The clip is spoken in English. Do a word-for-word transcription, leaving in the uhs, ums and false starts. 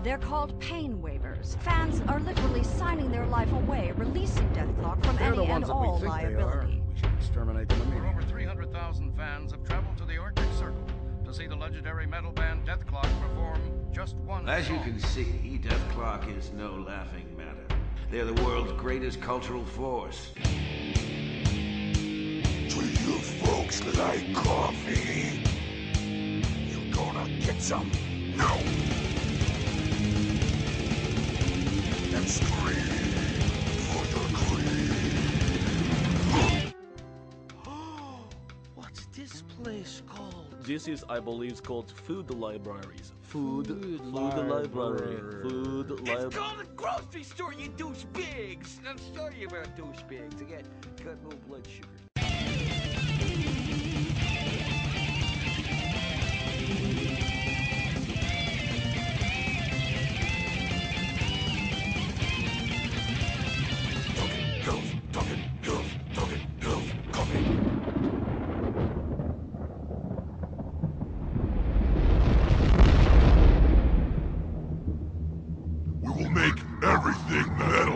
They're called pain waivers. Fans are literally signing their life away, releasing Deathclock from They're any the ones and that we all think liability. they are. We should exterminate them For immediately. over three hundred thousand fans have traveled to the Arctic Circle to see the legendary metal band Deathclock perform just one As you song. can see, Deathclock is no laughing matter. They're the world's greatest cultural force. Do you folks like coffee? You gonna get some? No! And scream for the cream! What's this place called? This is, I believe, called food libraries. Food, Food food, library. library. Food library. It's called a grocery store, you douchebags! I'm sorry about douchebags. I got, got low blood sugar. Hills, Duncan, Hills, Duncan, Hills, coffee! We will make everything metal!